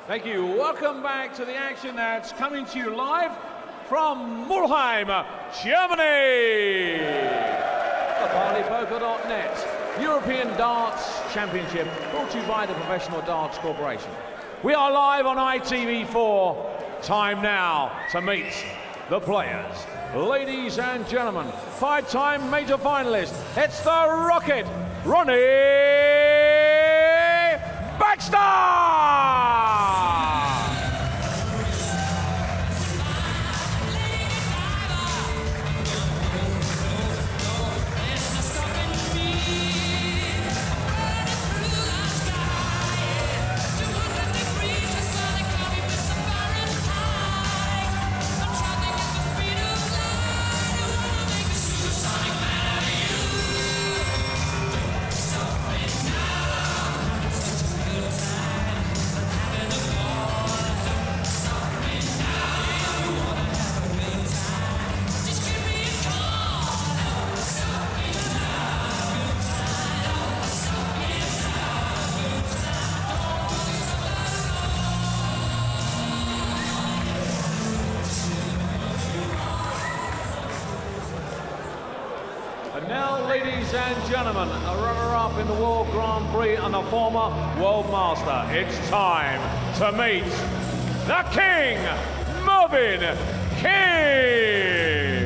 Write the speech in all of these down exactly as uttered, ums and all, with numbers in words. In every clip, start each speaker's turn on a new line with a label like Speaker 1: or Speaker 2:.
Speaker 1: Thank you. Welcome back to the action that's coming to you live from Mulheim, Germany. The party poker dot net European Darts Championship, brought to you by the Professional Darts Corporation. We are live on I T V four. Time now to meet the players. Ladies and gentlemen, five-time major finalist, it's the Rocket, Ronnie Baxter! And now, ladies and gentlemen, a runner-up in the World Grand Prix and a former World Master. It's time to meet the King, Mervyn King!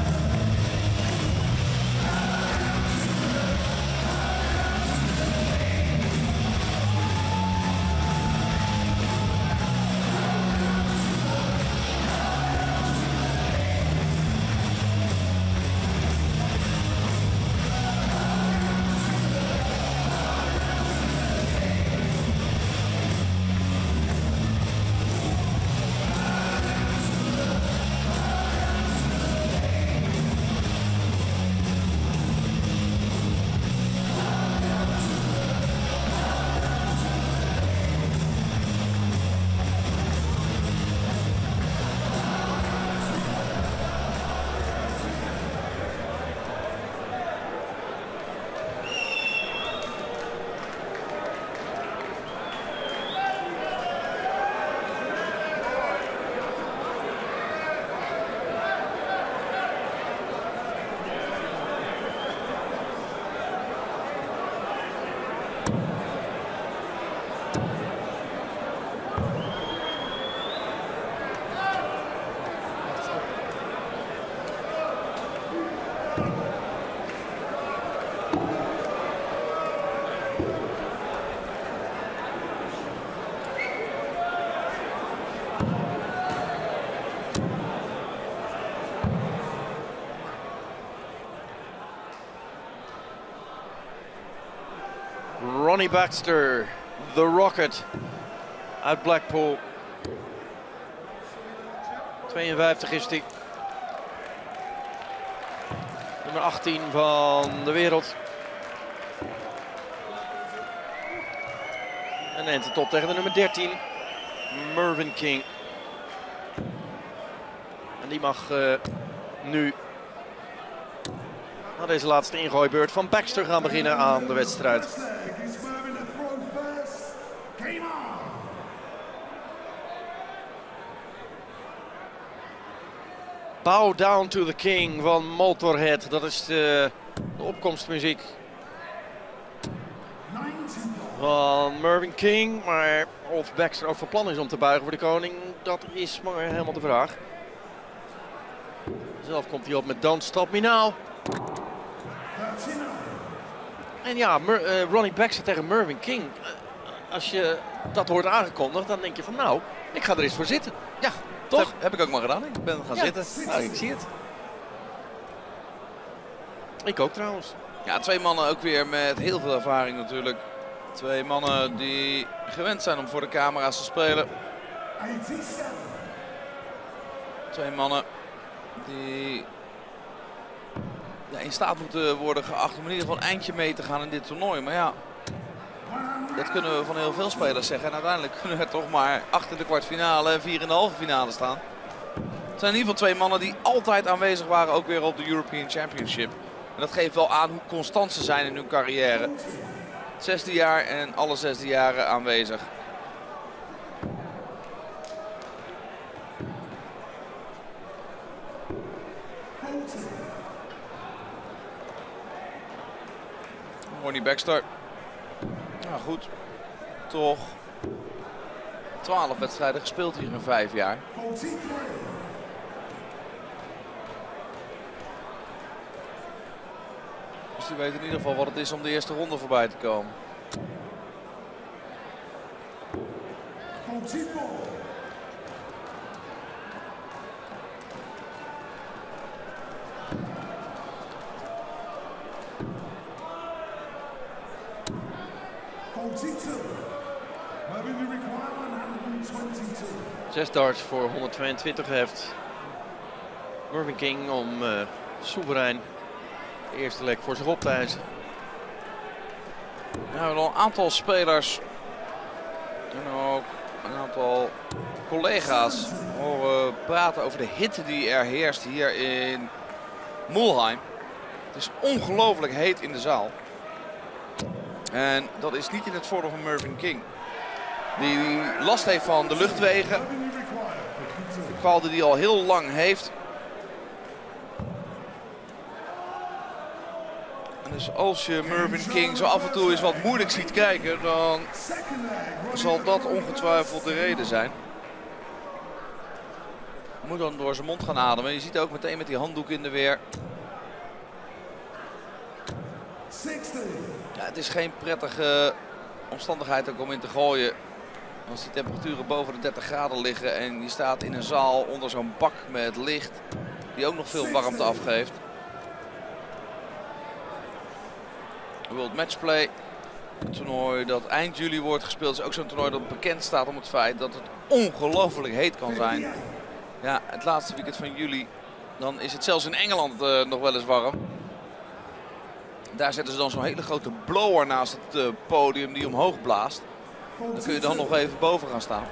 Speaker 2: Ronnie Baxter, the Rocket, uit Blackpool. tweeënvijftig is hij. Nummer achttien van de wereld. En neemt het op tegen de nummer dertien, Mervyn King. En die mag uh, nu na deze laatste ingooibeurt van Baxter gaan beginnen aan de wedstrijd. Bow Down to the King van Motorhead, dat is de, de opkomstmuziek van Mervyn King. Maar of Baxter ook van plan is om te buigen voor de koning, dat is maar helemaal de vraag. Zelf komt hij op met Don't Stop Me Now. En ja, Mer uh, Ronnie Baxter tegen Mervyn King. Uh, als je dat hoort aangekondigd, dan denk je van nou, ik ga er eens voor zitten.
Speaker 3: Ja, toch? Dat heb ik ook maar gedaan. Ik ben gaan ja. zitten. Nou, ik zie het.
Speaker 2: Ik ook trouwens.
Speaker 3: Ja, twee mannen ook weer met heel veel ervaring natuurlijk. Twee mannen die gewend zijn om voor de camera's te spelen. Twee mannen die ja, in staat moeten worden geacht om in ieder geval een eindje mee te gaan in dit toernooi. Maar ja, dat kunnen we van heel veel spelers zeggen. En uiteindelijk kunnen we toch maar achter de kwartfinale en vier in de halve finale staan. Het zijn in ieder geval twee mannen die altijd aanwezig waren, ook weer op de European Championship. En dat geeft wel aan hoe constant ze zijn in hun carrière. Zesde jaar en alle zesde jaren aanwezig. Ronnie Baxter. Nou goed, toch twaalf wedstrijden gespeeld hier in vijf jaar. Dus die weet in ieder geval wat het is om de eerste ronde voorbij te komen.
Speaker 2: Zes darts voor honderdtweeëntwintig heeft Mervyn King om uh, soeverein de eerste leg voor zich op te eisen.
Speaker 3: We hebben al een aantal spelers en ook een aantal collega's horen praten over de hitte die er heerst hier in Mulheim. Het is ongelooflijk heet in de zaal. En dat is niet in het voordeel van Mervyn King, die last heeft van de luchtwegen. De kwaal die hij al heel lang heeft. En dus als je Mervyn King zo af en toe eens wat moeilijk ziet kijken, dan zal dat ongetwijfeld de reden zijn. Hij moet dan door zijn mond gaan ademen. Je ziet ook meteen met die handdoek in de weer. Ja, het is geen prettige omstandigheid ook om in te gooien. Als die temperaturen boven de dertig graden liggen en je staat in een zaal onder zo'n bak met licht die ook nog veel warmte afgeeft. World Matchplay, een toernooi dat eind juli wordt gespeeld, is ook zo'n toernooi dat bekend staat om het feit dat het ongelooflijk heet kan zijn. Ja, het laatste weekend van juli, dan is het zelfs in Engeland uh, nog wel eens warm. Daar zetten ze dan zo'n hele grote blower naast het uh, podium die omhoog blaast. Dan kun je dan nog even boven gaan staan.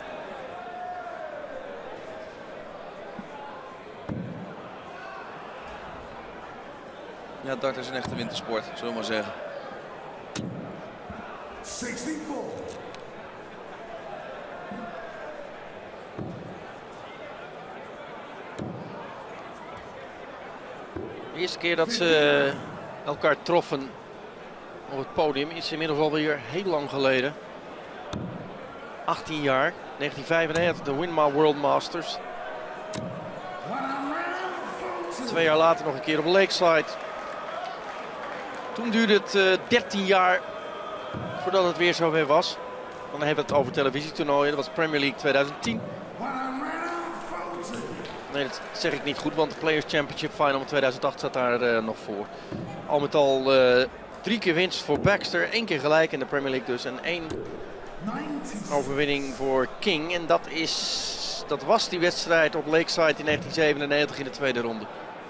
Speaker 3: Ja, dart is een echte wintersport, zullen we maar zeggen.
Speaker 2: De eerste keer dat ze elkaar troffen op het podium is inmiddels alweer heel lang geleden. achttien jaar, negentien vijfennegentig, de Winmar World Masters. Twee jaar later nog een keer op Lakeside. Toen duurde het uh, dertien jaar voordat het weer zover was. Dan hebben we het over televisietoernooien. Dat was Premier League tweeduizend tien. Nee, dat zeg ik niet goed, want de Players Championship Final in tweeduizend acht zat daar uh, nog voor. Al met al uh, drie keer winst voor Baxter, één keer gelijk in de Premier League dus en één overwinning voor King. En dat, is, dat was die wedstrijd op Lakeside in negentien zevenennegentig in de tweede ronde.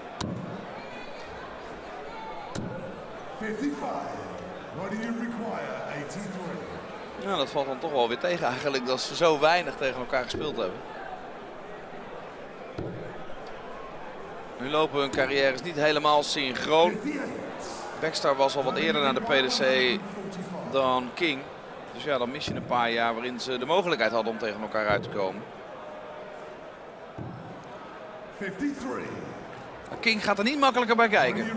Speaker 3: Ja, dat valt dan toch wel weer tegen eigenlijk dat ze zo weinig tegen elkaar gespeeld hebben. Nu lopen hun carrières niet helemaal synchroon. Baxter was al wat eerder naar de P D C dan King. Dus ja, dan mis je een paar jaar waarin ze de mogelijkheid hadden om tegen elkaar uit te komen. Maar King gaat er niet makkelijker bij kijken.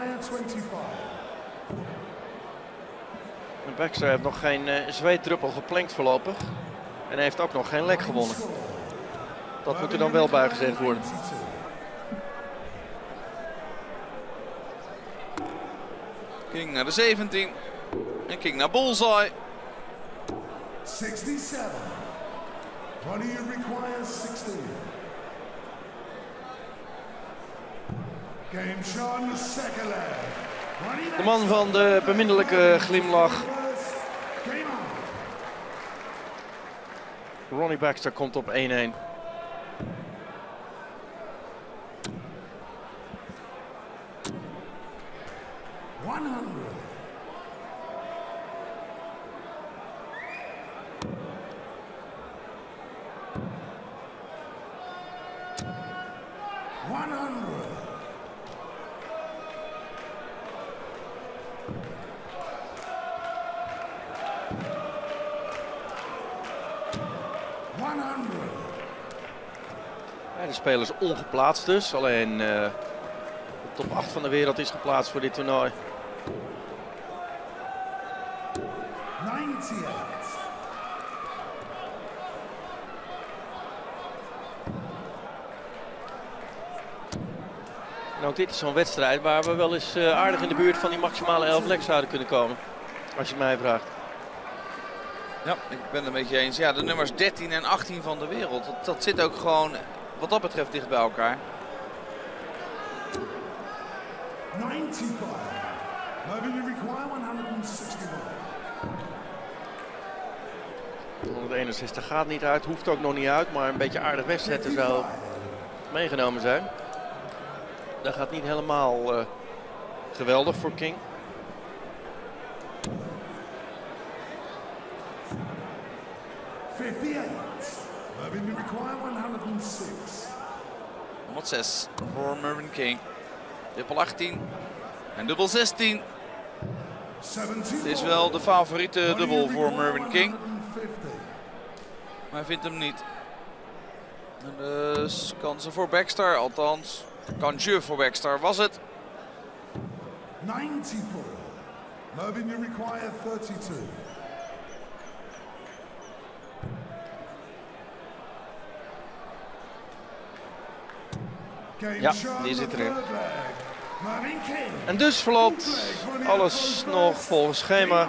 Speaker 2: Baxter heeft nog geen uh, zweetdruppel geplankt voorlopig. En heeft ook nog geen lek gewonnen. Dat moet er dan wel bij gezegd worden.
Speaker 3: King naar de zeventien. En King naar bullseye.
Speaker 4: zesenzeventig. What do you require? zestien. Game Sean, second leg.
Speaker 2: De man van de beminnelijke glimlach. Ronnie Baxter komt op één-één.
Speaker 4: honderd. honderd.
Speaker 2: Beide spelers ongeplaatst dus. Alleen uh, top acht van de wereld is geplaatst voor dit toernooi.
Speaker 4: ninety-eight.
Speaker 2: En ook dit is zo'n wedstrijd waar we wel eens uh, aardig in de buurt van die maximale elf legs zouden kunnen komen. Als je het mij vraagt.
Speaker 3: Ja, ik ben het met je eens. Ja, de nummers dertien en achttien van de wereld. Dat, dat zit ook gewoon wat dat betreft dicht bij elkaar.
Speaker 4: ninety-five. Moving you require one sixty-one.
Speaker 2: honderdeenenzestig gaat niet uit, hoeft ook nog niet uit, maar een beetje aardig wegzetten zou meegenomen zijn. Dat gaat niet helemaal uh, geweldig voor King.
Speaker 4: fifty-eight. Moving you require one oh six.
Speaker 3: honderdzes voor Mervyn King. Dubbel achttien en dubbel zestien. Het is wel de favoriete dubbel voor Mervyn King. Maar hij vindt hem niet. En dus kansen voor Baxter, althans kansje voor Baxter was het.
Speaker 4: ninety-four. Moving you require thirty-two.
Speaker 2: Ja, die zit erin. En dus verloopt alles nog volgens schema.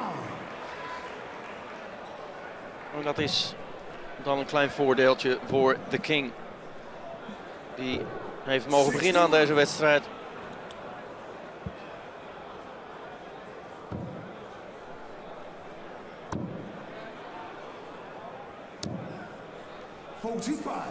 Speaker 2: En dat is dan een klein voordeeltje voor de King. Die heeft mogen beginnen aan deze wedstrijd.
Speaker 4: forty-five.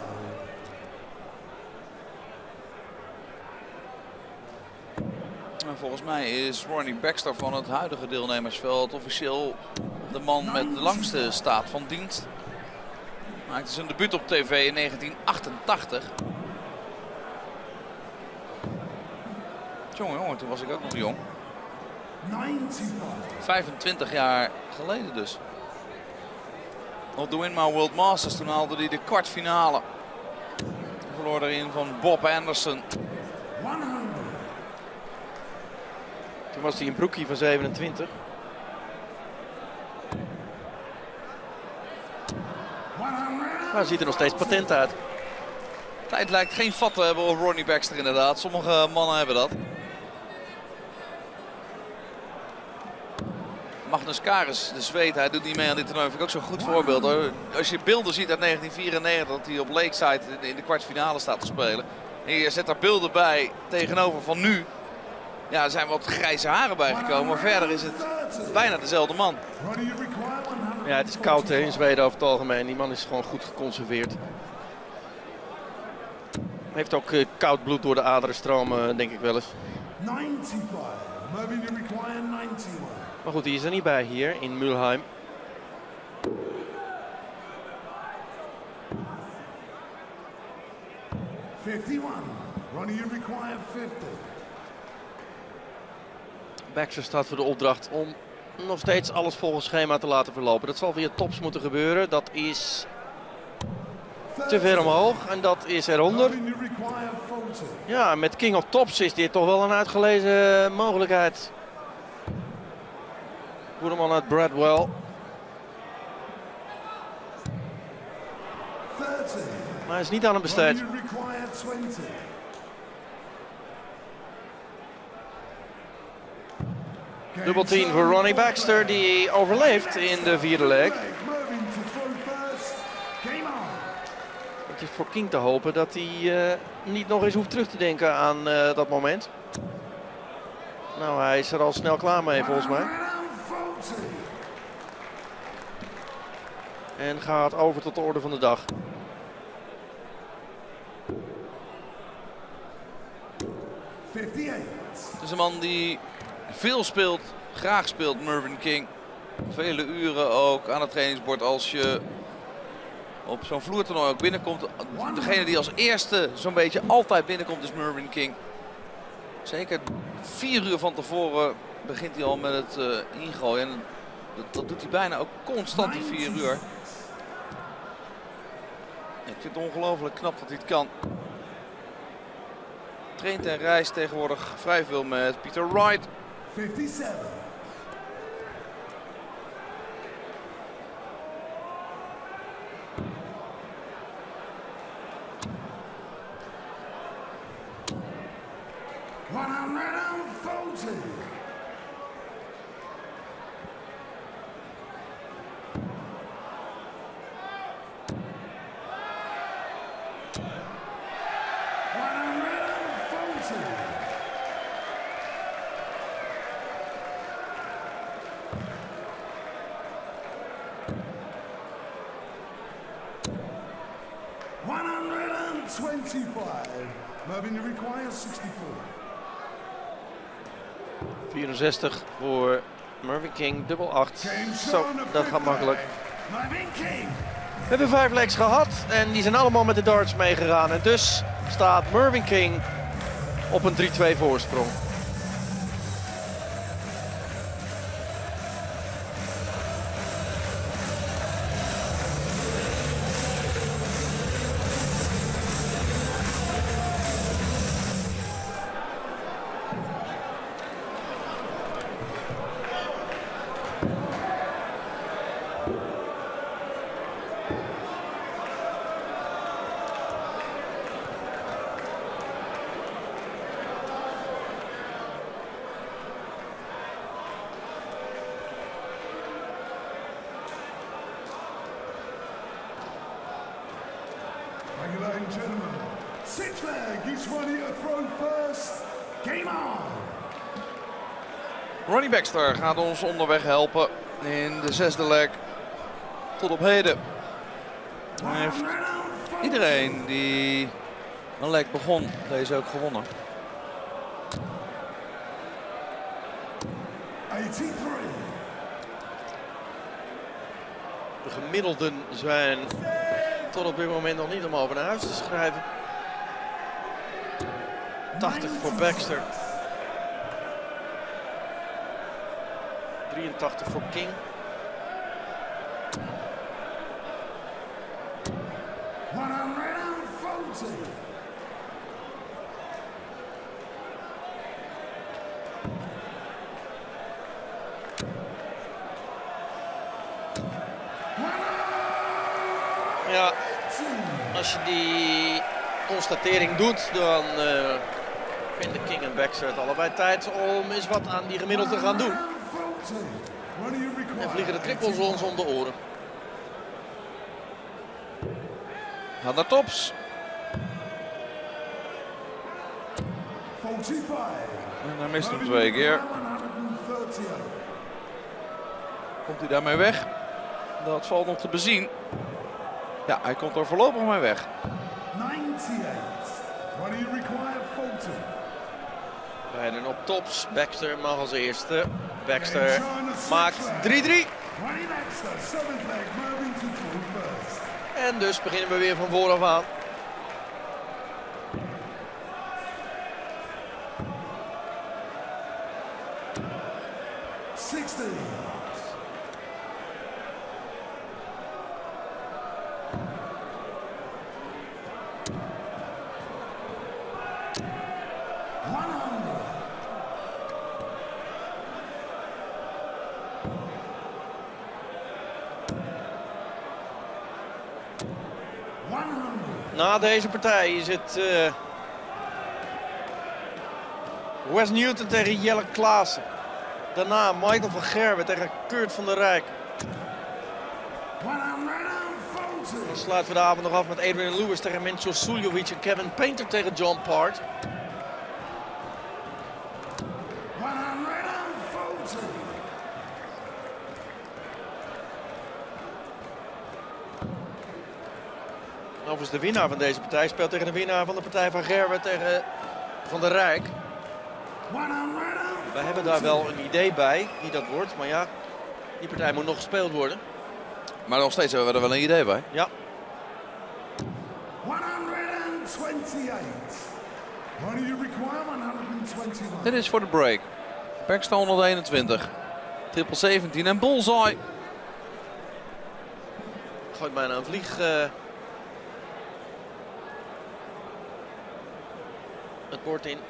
Speaker 3: En volgens mij is Ronnie Baxter van het huidige deelnemersveld officieel de man met de langste staat van dienst. Hij maakte zijn debuut op tv in negentien achtentachtig. Jongen, jongen, toen was ik ook nog jong. vijfentwintig jaar geleden dus. Op de Winmau World Masters, toen haalde hij de kwartfinale. Hij verloor erin van Bob Anderson.
Speaker 2: Toen was hij een broekie van zevenentwintig. Maar hij ziet er nog steeds patent uit.
Speaker 3: Tijd lijkt geen vat te hebben op Ronnie Baxter inderdaad. Sommige mannen hebben dat. Magnus Karis, de Zweed, hij doet niet mee aan dit toernooi. Vind ik ook zo'n goed voorbeeld hoor. Als je beelden ziet uit negentien vierennegentig dat hij op Lakeside in de kwartfinale staat te spelen. En je zet daar beelden bij tegenover van nu. Ja, er zijn wat grijze haren bijgekomen, maar verder is het bijna dezelfde man.
Speaker 2: Ja, het is koud hè, in Zweden over het algemeen. Die man is gewoon goed geconserveerd. Hij heeft ook uh, koud bloed door de aderen stromen, denk ik wel eens. Maar goed, die is er niet bij hier in Mulheim.
Speaker 4: fifty-one. Ronnie, you require fifty.
Speaker 2: Baxter staat voor de opdracht om nog steeds alles volgens schema te laten verlopen. Dat zal via tops moeten gebeuren. Dat is te ver omhoog en dat is eronder. Ja, met King op tops is dit toch wel een uitgelezen mogelijkheid. Goede man uit Bradwell. Maar hij is niet aan hem besteed. Dubbel tien voor Ronnie Baxter, die overleeft in de vierde leg. Het is voor King te hopen dat hij uh, niet nog eens hoeft terug te denken aan uh, dat moment. Nou, hij is er al snel klaar mee volgens mij. En gaat over tot de orde van de dag.
Speaker 3: Het is een man die veel speelt, graag speelt, Mervyn King. Vele uren ook aan het trainingsbord als je op zo'n vloertoernooi ook binnenkomt. Degene die als eerste zo'n beetje altijd binnenkomt is Mervyn King. Zeker vier uur van tevoren begint hij al met het uh, ingooien. En dat, dat doet hij bijna ook constant, die vier uur. Ik vind het ongelooflijk knap dat hij het kan. traint en reist tegenwoordig vrij veel met Peter Wright.
Speaker 4: fifty-seven. one forty. one twenty-five. Mervyn, you require sixty-four.
Speaker 2: vierenzestig voor Mervyn King, dubbel acht. Zo, dat gaat makkelijk. We hebben vijf legs gehad en die zijn allemaal met de darts meegegaan. En dus staat Mervyn King op een drie twee voorsprong.
Speaker 4: Ladies and gentlemen, six leg, each one here to throw first. Game on!
Speaker 3: Ronnie Baxter gaat ons onderweg helpen in de zesde leg tot op heden. Hij heeft iedereen die een leg begon deze ook gewonnen.
Speaker 2: De gemiddelden zijn tot op dit moment nog niet om over naar huis te schrijven. tachtig voor Baxter. drieëntachtig voor King. Ja, als je die constatering doet, dan uh, vinden King en Baxter het allebei tijd om eens wat aan die gemiddeld te gaan doen. En vliegen de trippels ons om de oren.
Speaker 3: Gaat naar tops. En hij mist hem twee keer. Komt hij daarmee weg? Dat valt nog te bezien. Ja, hij komt er voorlopig mee weg.
Speaker 2: Rijden op tops. Baxter mag als eerste. Baxter maakt drie drie. En dus beginnen we weer van vooraf aan.
Speaker 4: zestig.
Speaker 2: Na deze partij is het uh, Wes Newton tegen Jelle Klaassen. Daarna Michael van Gerwen tegen Kurt van der Rijk. Dan sluiten we de avond nog af met Adrian Lewis tegen Mencho Suljovic en Kevin Painter tegen John Part. Overigens de winnaar van deze partij speelt tegen de winnaar van de partij van Gerwen tegen Van der Rijk. Wij hebben daar wel een idee bij wie dat wordt, maar ja, die partij moet nog gespeeld worden.
Speaker 3: Maar nog steeds hebben we er wel een idee bij.
Speaker 2: Ja.
Speaker 3: Dit is voor de break. Baxter honderdeenentwintig. Triple zeventien en bullseye.
Speaker 2: Gooit bijna een vlieg. Uh... het bord in.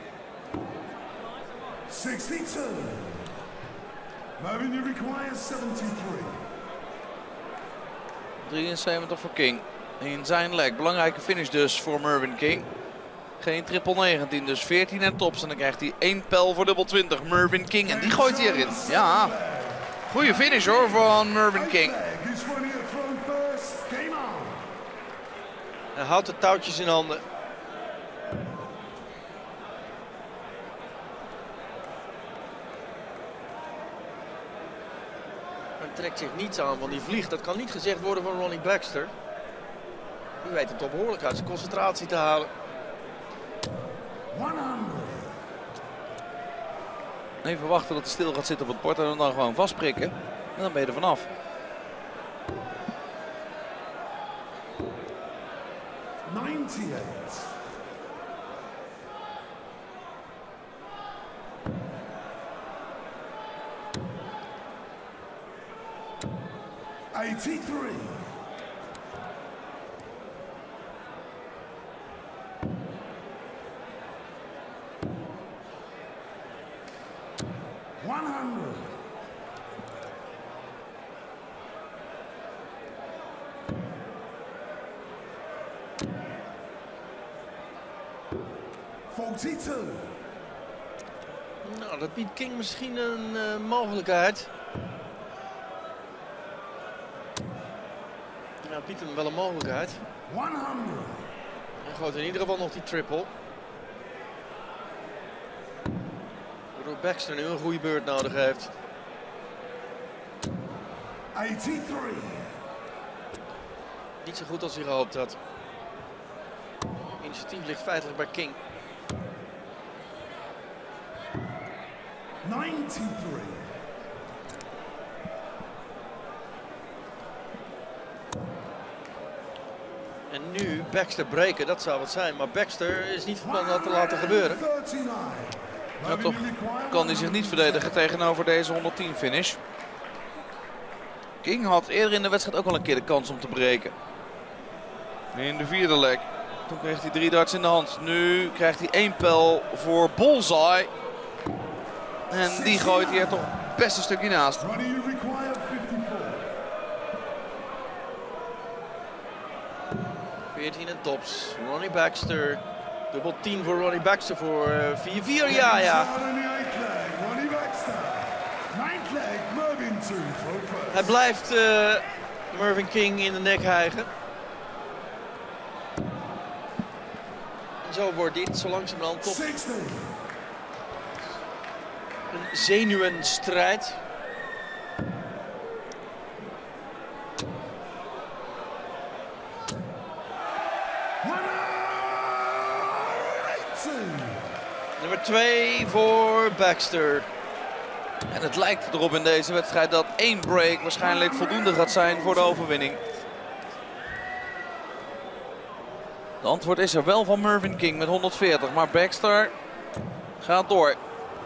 Speaker 4: sixty-two. Mervyn, you require seventy-three.
Speaker 3: drieënzeventig voor King. In zijn leg. Belangrijke finish dus voor Mervyn King. Geen triple negentien, dus veertien en tops. En dan krijgt hij één pijl voor dubbel twintig. Mervyn King. En die gooit hij erin. Ja. Goeie finish hoor van Mervyn King.
Speaker 2: Hij houdt de touwtjes in handen. Hij trekt zich niets aan, want die vliegt. Dat kan niet gezegd worden van Ronnie Baxter. Die weet het toch behoorlijk uit zijn concentratie te halen.
Speaker 3: Even wachten dat hij stil gaat zitten op het bord en dan gewoon vastprikken. En dan ben je er vanaf.
Speaker 4: ninety-eight. eighty-three. one hundred. forty-two.
Speaker 2: Nou, dat biedt King misschien een uh, mogelijkheid. Ja, het biedt hem wel een mogelijkheid.
Speaker 4: honderd.
Speaker 2: Hij gooit in ieder geval nog die triple. Waardoor Baxter nu een goede beurt nodig heeft.
Speaker 4: eighty-three.
Speaker 2: Niet zo goed als hij gehoopt had. Initiatief ligt feitelijk bij King.
Speaker 4: ninety-three.
Speaker 2: En nu Baxter breken, dat zou wat zijn. Maar Baxter is niet van plan dat te laten gebeuren.
Speaker 3: Ja, toch kan hij zich niet verdedigen tegenover deze honderdtien finish. King had eerder in de wedstrijd ook al een keer de kans om te breken. In de vierde leg. Toen kreeg hij drie darts in de hand. Nu krijgt hij één pijl voor bullseye. En die gooit hij er toch best een stukje naast.
Speaker 2: veertien en tops. Ronnie Baxter. Dubbel tien voor Ronnie Baxter voor vier vier. Ja, ja. Hij blijft uh, Mervyn King in de nek hijgen. En zo wordt dit zo langzamerhand toch een zenuwenstrijd. Nummer twee voor Baxter.
Speaker 3: En het lijkt erop in deze wedstrijd dat één break waarschijnlijk voldoende gaat zijn voor de overwinning. De antwoord is er wel van Mervyn King met honderdveertig, maar Baxter gaat door.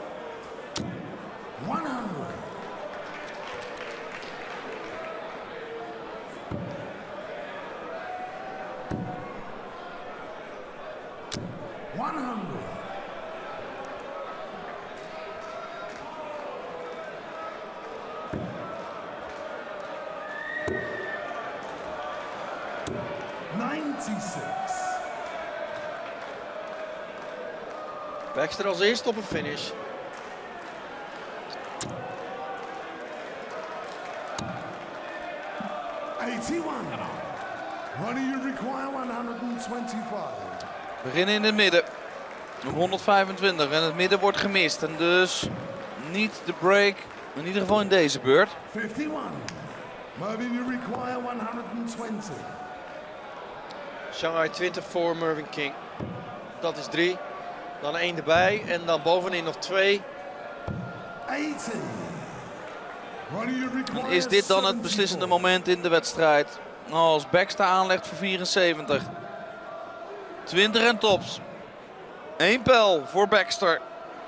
Speaker 2: Baxter als eerste op een finish.
Speaker 4: eighty-one. Ronnie, you require one twenty-five.
Speaker 3: We beginnen in het midden. Op honderdvijfentwintig en het midden wordt gemist. En dus niet de break, in ieder geval in deze beurt.
Speaker 4: fifty-one. Mervyn, you require one twenty.
Speaker 2: Shanghai twintig voor Mervyn King. Dat is drie. Dan één erbij en dan bovenin nog twee.
Speaker 4: eighty.
Speaker 3: Is dit dan het beslissende moment in de wedstrijd? Als Baxter aanlegt voor vierenzeventig. twintig en tops. Eén pijl voor Baxter.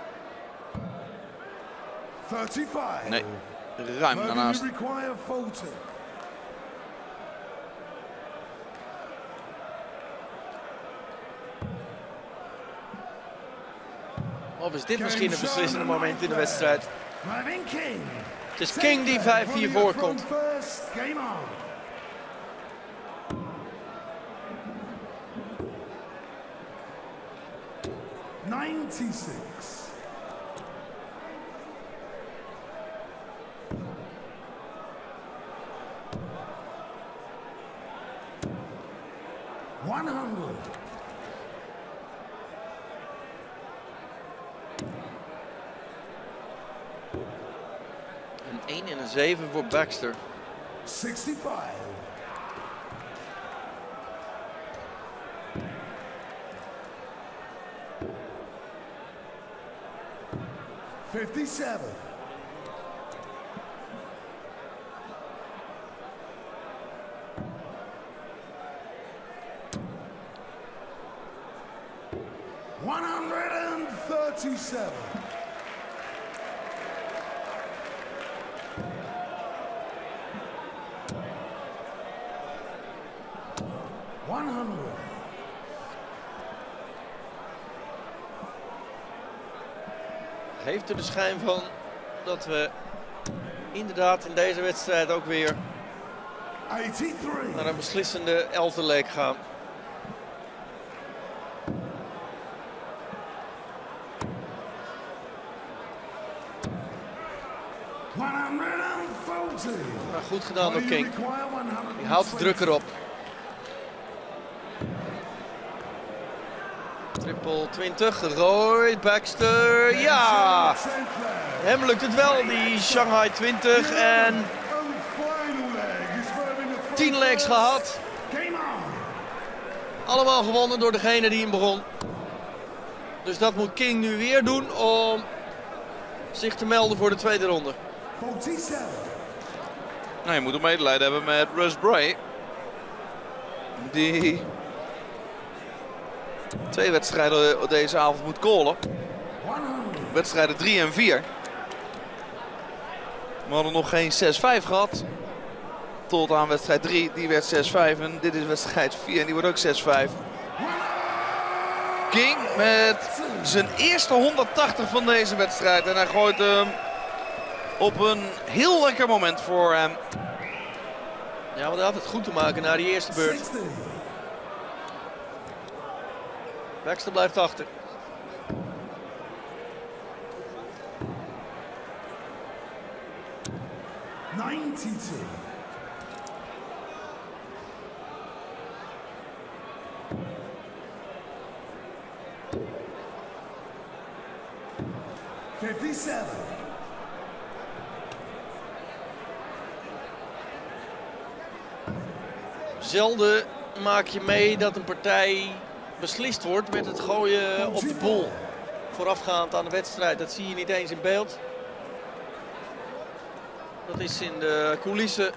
Speaker 4: thirty-five.
Speaker 3: Nee, ruim daarnaast.
Speaker 2: Of is dit misschien een beslissende moment in de wedstrijd?
Speaker 4: Mervyn King.
Speaker 2: Het is King die vijf vier voorkomt.
Speaker 4: First, game on. ninety-six. one hundred.
Speaker 2: Een één en een zeven voor Baxter.
Speaker 4: sixty-five. fifty-seven. one hundred thirty-seven. one hundred.
Speaker 2: Heeft er de schijn van dat we inderdaad in deze wedstrijd ook weer
Speaker 4: eighty-three.
Speaker 2: naar een beslissende elfde leg gaan.
Speaker 4: one forty.
Speaker 2: Maar goed gedaan door King. Die houdt de druk erop. Triple twintig, gegooid, Baxter, ja! Hem lukt het wel, die Shanghai twintig en tien legs gehad. Allemaal gewonnen door degene die hem begon. Dus dat moet King nu weer doen om zich te melden voor de tweede ronde.
Speaker 3: Nou, je moet een medelijden hebben met Russ Bray. Die twee wedstrijden deze avond moet callen. Wedstrijden drie en vier. We hadden nog geen zes vijf gehad. Tot aan wedstrijd drie, die werd zes vijf. En dit is wedstrijd vier en die wordt ook zes vijf. King met zijn eerste honderdtachtig van deze wedstrijd. En hij gooit hem op een heel lekker moment voor hem.
Speaker 2: Ja, want hij had het goed te maken na die eerste beurt. Baxter blijft achter.
Speaker 4: ninety-two. fifty-seven.
Speaker 2: Zelden maak je mee dat een partij beslist wordt met het gooien op de bol. Voorafgaand aan de wedstrijd. Dat zie je niet eens in beeld. Dat is in de coulissen.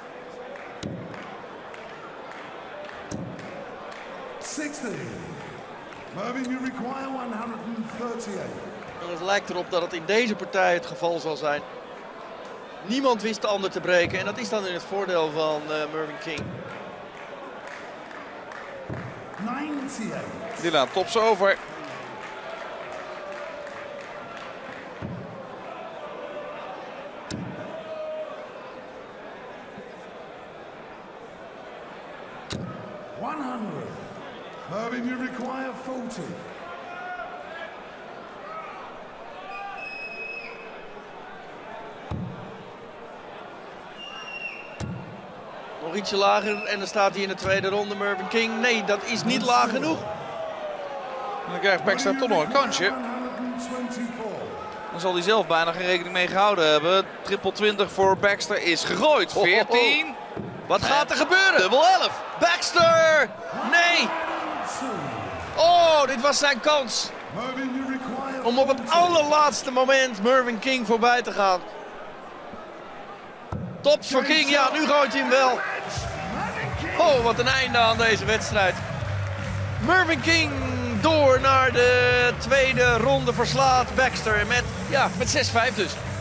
Speaker 4: sixty. Mervyn, you require one thirty-eight.
Speaker 2: En het lijkt erop dat het in deze partij het geval zal zijn. Niemand wist de ander te breken. En dat is dan in het voordeel van uh, Mervyn King.
Speaker 4: ninety-eight.
Speaker 3: Die laat tops over.
Speaker 4: one hundred. Mervyn, you require forty.
Speaker 2: Nog ietsje lager en dan staat hij in de tweede ronde. Mervyn King. Nee, dat is niet laag genoeg.
Speaker 3: En dan krijgt Baxter toch nog een kansje. Dan zal hij zelf bijna geen rekening mee gehouden hebben. Triple twintig voor Baxter is gegooid. veertien.
Speaker 2: Wat gaat er gebeuren?
Speaker 3: Dubbel elf.
Speaker 2: Baxter! Nee! Oh, dit was zijn kans. Om op het allerlaatste moment Mervyn King voorbij te gaan. Tops voor King. Ja, nu gooit hij hem wel. Oh, wat een einde aan deze wedstrijd. Mervyn King door naar de tweede ronde verslaat Baxter met, ja, met zes vijf dus.